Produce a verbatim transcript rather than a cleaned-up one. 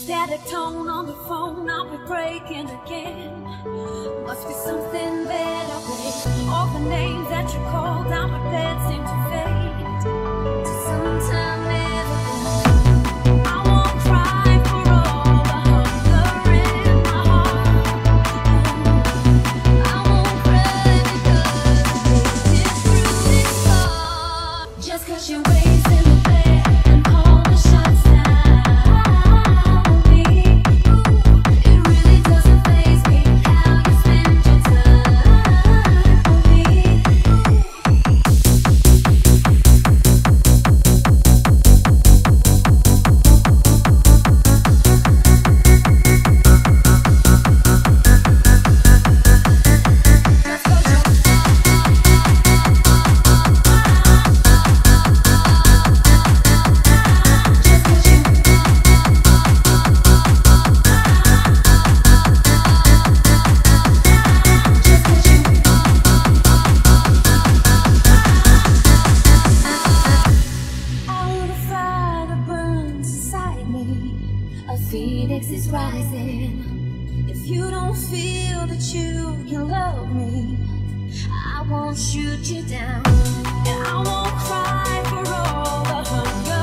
static tone on the phone, I'll be breaking again. Must be something better, babe. All the names that you called down my bed seem to fade to sometime never again. I won't cry for all the hunger in my heart. I won't cry because I made it through this far. Just 'cause you're raising the bed and call the shots now. Phoenix is rising. If you don't feel that you can love me, I won't shoot you down, and I won't cry for all the hunger